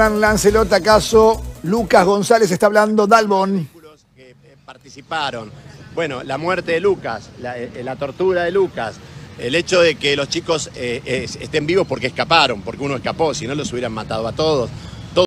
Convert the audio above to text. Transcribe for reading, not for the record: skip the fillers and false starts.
Hernán Lancelot, ¿acaso Lucas González está hablando? Dalbón. Que participaron. Bueno, la muerte de Lucas, la tortura de Lucas, el hecho de que los chicos estén vivos porque escaparon, porque uno escapó, si no los hubieran matado a todos.